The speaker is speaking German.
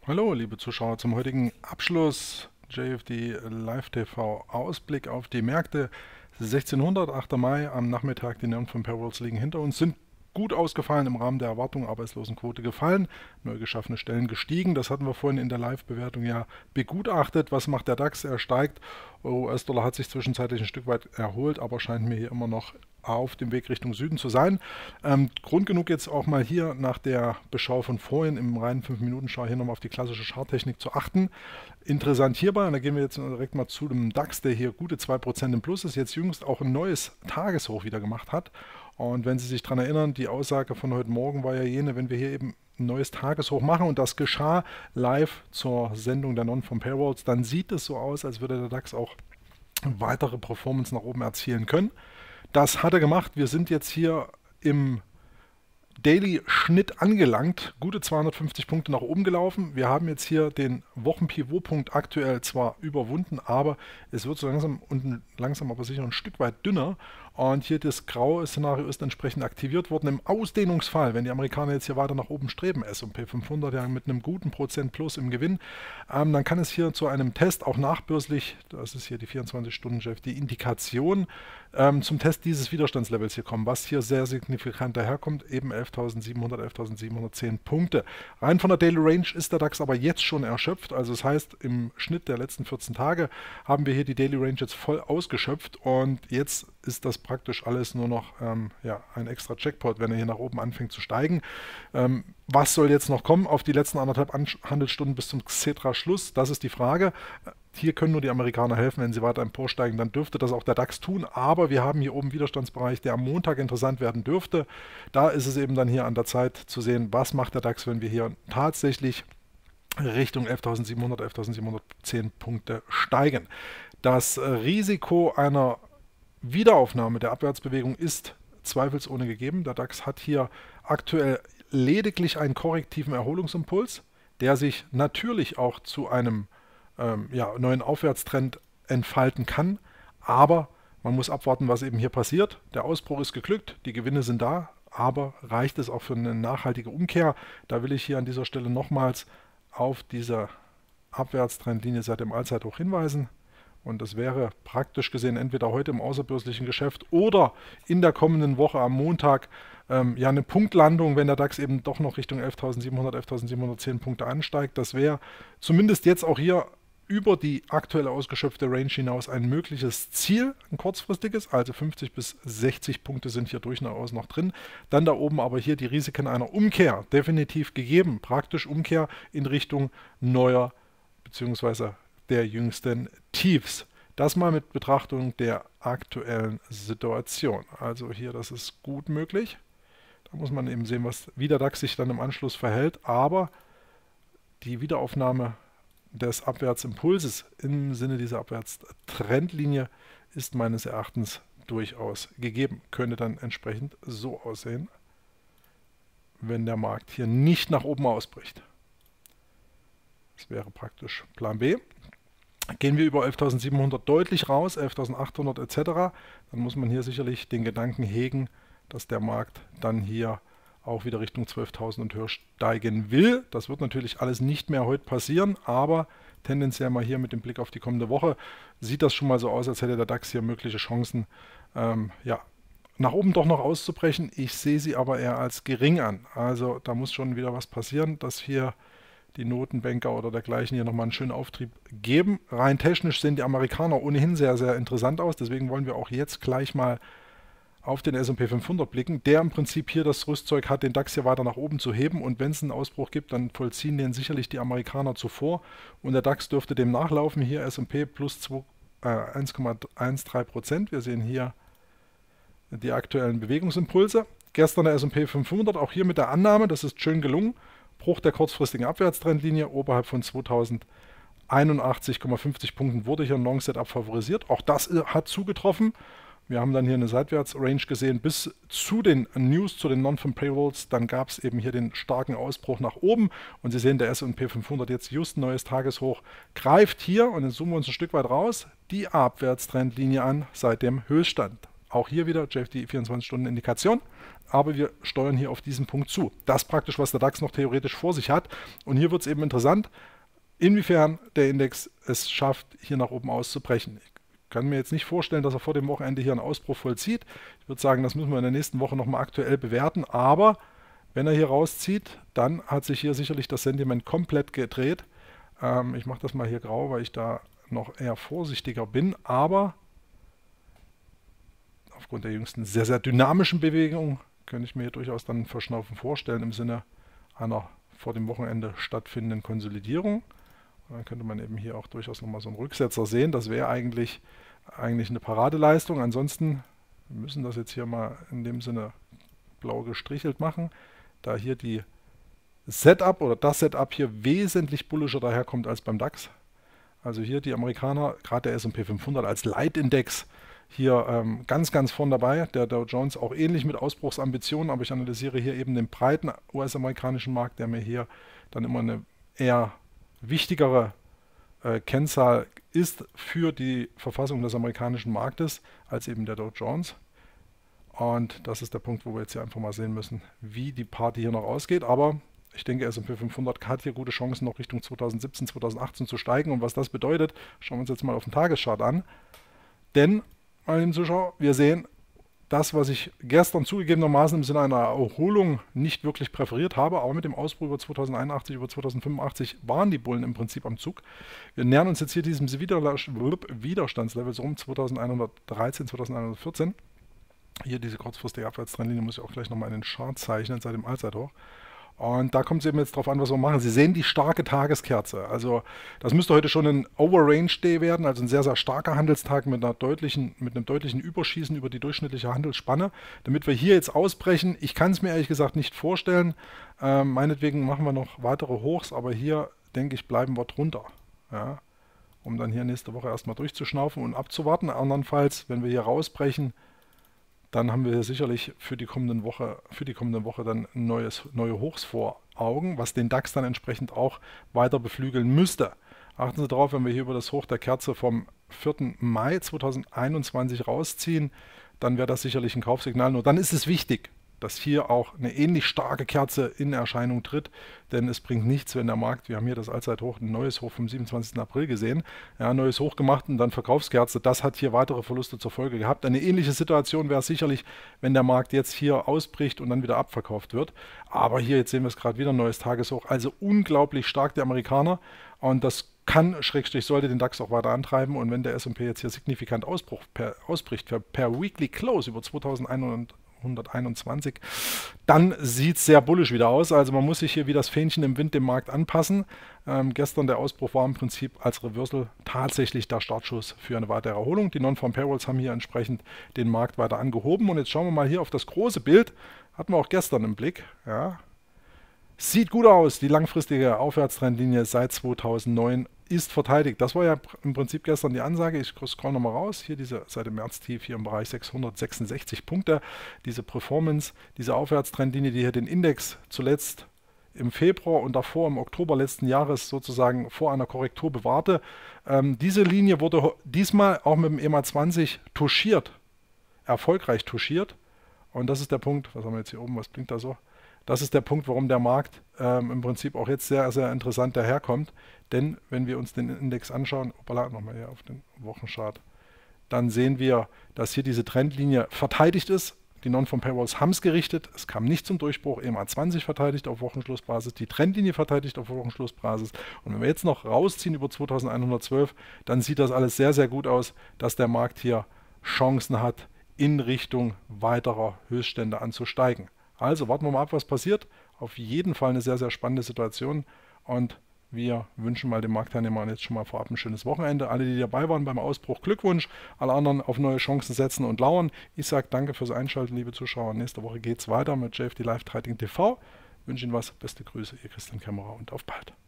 Hallo, liebe Zuschauer, zum heutigen Abschluss JFD Live TV Ausblick auf die Märkte. 1600, 8. Mai am Nachmittag, die Non-Farm Payrolls liegen hinter uns, sind gut ausgefallen im Rahmen der Erwartung, Arbeitslosenquote gefallen, neu geschaffene Stellen gestiegen. Das hatten wir vorhin in der Live-Bewertung ja begutachtet. Was macht der DAX? Er steigt. US-Dollar hat sich zwischenzeitlich ein Stück weit erholt, aber scheint mir hier immer noch auf dem Weg Richtung Süden zu sein. Grund genug jetzt auch mal hier nach der Beschau von vorhin im reinen 5-Minuten-Schau hier nochmal auf die klassische Charttechnik zu achten. Interessant hierbei, und da gehen wir jetzt direkt mal zu dem DAX, der hier gute 2% im Plus ist, jetzt jüngst auch ein neues Tageshoch wieder gemacht hat. Und wenn Sie sich daran erinnern, die Aussage von heute Morgen war ja jene, wenn wir hier eben ein neues Tageshoch machen und das geschah live zur Sendung der Non-Farm Payrolls, dann sieht es so aus, als würde der DAX auch weitere Performance nach oben erzielen können. Das hat er gemacht. Wir sind jetzt hier im Daily-Schnitt angelangt, gute 250 Punkte nach oben gelaufen. Wir haben jetzt hier den Wochen-Pivot-Punkt aktuell zwar überwunden, aber es wird so langsam aber sicher ein Stück weit dünner. Und hier das graue Szenario ist entsprechend aktiviert worden. Im Ausdehnungsfall, wenn die Amerikaner jetzt hier weiter nach oben streben, S&P 500 ja mit einem guten Prozent plus im Gewinn, dann kann es hier zu einem Test auch nachbörslich, das ist hier die 24-Stunden-Chef, die Indikation zum Test dieses Widerstandslevels hier kommen, was hier sehr signifikant daherkommt, eben 11.700, 11.710 Punkte. Rein von der Daily Range ist der DAX aber jetzt schon erschöpft, also das heißt, im Schnitt der letzten 14 Tage haben wir hier die Daily Range jetzt voll ausgeschöpft und jetzt ist das praktisch alles nur noch ein extra Jackpot, wenn er hier nach oben anfängt zu steigen. Was soll jetzt noch kommen auf die letzten 1,5 Handelsstunden bis zum Xetra-Schluss? Das ist die Frage. Hier können nur die Amerikaner helfen, wenn sie weiter emporsteigen, dann dürfte das auch der DAX tun. Aber wir haben hier oben einen Widerstandsbereich, der am Montag interessant werden dürfte. Da ist es eben dann hier an der Zeit zu sehen, was macht der DAX, wenn wir hier tatsächlich Richtung 11.700, 11.710 Punkte steigen. Das Risiko einer Wiederaufnahme der Abwärtsbewegung ist zweifelsohne gegeben. Der DAX hat hier aktuell lediglich einen korrektiven Erholungsimpuls, der sich natürlich auch zu einem neuen Aufwärtstrend entfalten kann. Aber man muss abwarten, was eben hier passiert. Der Ausbruch ist geglückt, die Gewinne sind da, aber reicht es auch für eine nachhaltige Umkehr? Da will ich hier an dieser Stelle nochmals auf diese Abwärtstrendlinie seit dem Allzeithoch hinweisen. Und das wäre praktisch gesehen entweder heute im außerbörslichen Geschäft oder in der kommenden Woche am Montag eine Punktlandung, wenn der DAX eben doch noch Richtung 11.700, 11.710 Punkte ansteigt. Das wäre zumindest jetzt auch hier über die aktuelle ausgeschöpfte Range hinaus ein mögliches Ziel, ein kurzfristiges, also 50 bis 60 Punkte sind hier durchaus noch drin. Dann da oben aber hier die Risiken einer Umkehr definitiv gegeben, praktisch Umkehr in Richtung neuer bzw. der jüngsten Tiefs. Das mal mit Betrachtung der aktuellen Situation. Also hier, das ist gut möglich. Da muss man eben sehen, wie der DAX sich dann im Anschluss verhält. Aber die Wiederaufnahme des Abwärtsimpulses im Sinne dieser Abwärtstrendlinie ist meines Erachtens durchaus gegeben. Könnte dann entsprechend so aussehen, wenn der Markt hier nicht nach oben ausbricht. Das wäre praktisch Plan B. Gehen wir über 11.700 deutlich raus, 11.800 etc., dann muss man hier sicherlich den Gedanken hegen, dass der Markt dann hier auch wieder Richtung 12.000 und höher steigen will. Das wird natürlich alles nicht mehr heute passieren, aber tendenziell mal hier mit dem Blick auf die kommende Woche sieht das schon mal so aus, als hätte der DAX hier mögliche Chancen, nach oben doch noch auszubrechen. Ich sehe sie aber eher als gering an. Also da muss schon wieder was passieren, dass hier die Notenbanker oder dergleichen hier nochmal einen schönen Auftrieb geben. Rein technisch sehen die Amerikaner ohnehin sehr, sehr interessant aus. Deswegen wollen wir auch jetzt gleich mal auf den S&P 500 blicken, der im Prinzip hier das Rüstzeug hat, den DAX hier weiter nach oben zu heben. Und wenn es einen Ausbruch gibt, dann vollziehen den sicherlich die Amerikaner zuvor. Und der DAX dürfte dem nachlaufen. Hier S&P plus 1,13%. Wir sehen hier die aktuellen Bewegungsimpulse. Gestern der S&P 500, auch hier mit der Annahme, das ist schön gelungen. Bruch der kurzfristigen Abwärtstrendlinie oberhalb von 2081,50 Punkten wurde hier ein Long-Setup favorisiert. Auch das hat zugetroffen. Wir haben dann hier eine Seitwärtsrange gesehen bis zu den News, zu den Non-Farm Payrolls. Dann gab es eben hier den starken Ausbruch nach oben. Und Sie sehen, der S&P 500 jetzt just ein neues Tageshoch greift hier, und dann zoomen wir uns ein Stück weit raus, die Abwärtstrendlinie an seit dem Höchststand. auch hier wieder JFD 24-Stunden-Indikation, aber wir steuern hier auf diesen Punkt zu. Das praktisch, was der DAX noch theoretisch vor sich hat. Und hier wird es eben interessant, inwiefern der Index es schafft, hier nach oben auszubrechen. Ich kann mir jetzt nicht vorstellen, dass er vor dem Wochenende hier einen Ausbruch vollzieht. Ich würde sagen, das müssen wir in der nächsten Woche nochmal aktuell bewerten, aber wenn er hier rauszieht, dann hat sich hier sicherlich das Sentiment komplett gedreht. Ich mache das mal hier grau, weil ich da noch eher vorsichtiger bin, aber aufgrund der jüngsten sehr, sehr dynamischen Bewegung könnte ich mir hier durchaus dann Verschnaufen vorstellen im Sinne einer vor dem Wochenende stattfindenden Konsolidierung. Und dann könnte man eben hier auch durchaus nochmal so einen Rücksetzer sehen. Das wäre eigentlich eine Paradeleistung. Ansonsten wir müssen das jetzt hier mal in dem Sinne blau gestrichelt machen, da hier die Setup oder das Setup hier wesentlich bullischer daherkommt als beim DAX. Also hier die Amerikaner, gerade der S&P 500 als Leitindex, hier ganz, ganz vorn dabei. Der Dow Jones auch ähnlich mit Ausbruchsambitionen, aber ich analysiere hier eben den breiten US-amerikanischen Markt, der mir hier dann immer eine eher wichtigere Kennzahl ist für die Verfassung des amerikanischen Marktes als eben der Dow Jones. Und das ist der Punkt, wo wir jetzt hier einfach mal sehen müssen, wie die Party hier noch ausgeht. Aber ich denke, S&P 500 hat hier gute Chancen, noch Richtung 2017, 2018 zu steigen. Und was das bedeutet, schauen wir uns jetzt mal auf den Tageschart an. Denn, meine lieben Zuschauer, wir sehen, das, was ich gestern zugegebenermaßen im Sinne einer Erholung nicht wirklich präferiert habe, aber mit dem Ausbruch über 2081, über 2085 waren die Bullen im Prinzip am Zug. Wir nähern uns jetzt hier diesem Widerstandslevel so um 2113, 2114. Hier diese kurzfristige Abwärtstrendlinie muss ich auch gleich nochmal in den Chart zeichnen, seit dem Allzeithoch. Und da kommt es eben jetzt darauf an, was wir machen. Sie sehen die starke Tageskerze. Also das müsste heute schon ein Overrange Day werden, also ein sehr, sehr starker Handelstag mit einem deutlichen Überschießen über die durchschnittliche Handelsspanne. Damit wir hier jetzt ausbrechen, ich kann es mir ehrlich gesagt nicht vorstellen. Meinetwegen machen wir noch weitere Hochs, aber hier, denke ich, bleiben wir drunter. Ja, um dann hier nächste Woche erstmal durchzuschnaufen und abzuwarten. Andernfalls, wenn wir hier rausbrechen, dann haben wir hier sicherlich für die kommende Woche dann neue Hochs vor Augen, was den DAX dann entsprechend auch weiter beflügeln müsste. Achten Sie darauf, wenn wir hier über das Hoch der Kerze vom 4. Mai 2021 rausziehen, dann wäre das sicherlich ein Kaufsignal. Nur dann ist es wichtig, dass hier auch eine ähnlich starke Kerze in Erscheinung tritt, denn es bringt nichts, wenn der Markt, wir haben hier das Allzeithoch, ein neues Hoch vom 27. April gesehen, ja, neues Hoch gemacht und dann Verkaufskerze, das hat hier weitere Verluste zur Folge gehabt. Eine ähnliche Situation wäre es sicherlich, wenn der Markt jetzt hier ausbricht und dann wieder abverkauft wird, aber hier, jetzt sehen wir es gerade wieder, neues Tageshoch, also unglaublich stark der Amerikaner und das kann, sollte den DAX auch weiter antreiben und wenn der S&P jetzt hier signifikant ausbricht per Weekly Close über 2121, dann sieht es sehr bullisch wieder aus. Also man muss sich hier wie das Fähnchen im Wind dem Markt anpassen. Gestern der Ausbruch war im Prinzip als Reversal tatsächlich der Startschuss für eine weitere Erholung. Die Non-Farm Payrolls haben hier entsprechend den Markt weiter angehoben. Und jetzt schauen wir mal hier auf das große Bild. Hatten wir auch gestern im Blick. Ja. Sieht gut aus. Die langfristige Aufwärtstrendlinie seit 2009 ist verteidigt. Das war ja im Prinzip gestern die Ansage. Ich scroll nochmal raus. Hier seit dem März-Tief hier im Bereich 666 Punkte. Diese Performance, diese Aufwärtstrendlinie, die hier den Index zuletzt im Februar und davor im Oktober letzten Jahres sozusagen vor einer Korrektur bewahrte. Diese Linie wurde diesmal auch mit dem EMA 20 touchiert. Erfolgreich touchiert. Und das ist der Punkt. Was haben wir jetzt hier oben? Was blinkt da so? Das ist der Punkt, warum der Markt im Prinzip auch jetzt sehr, sehr interessant daherkommt. Denn wenn wir uns den Index anschauen, nochmal hier auf den Wochenchart, dann sehen wir, dass hier diese Trendlinie verteidigt ist. Die Non-Farm Payrolls haben es gerichtet. Es kam nicht zum Durchbruch. EMA 20 verteidigt auf Wochenschlussbasis, die Trendlinie verteidigt auf Wochenschlussbasis. Und wenn wir jetzt noch rausziehen über 2112, dann sieht das alles sehr, sehr gut aus, dass der Markt hier Chancen hat, in Richtung weiterer Höchststände anzusteigen. Also warten wir mal ab, was passiert. Auf jeden Fall eine sehr, sehr spannende Situation und wir wünschen mal den Marktteilnehmern jetzt schon mal vorab ein schönes Wochenende. Alle, die dabei waren beim Ausbruch, Glückwunsch. Alle anderen auf neue Chancen setzen und lauern. Ich sage danke fürs Einschalten, liebe Zuschauer. Nächste Woche geht es weiter mit JFD Live Trading TV. Ich wünsche Ihnen was. Beste Grüße, Ihr Christian Kämmerer und auf bald.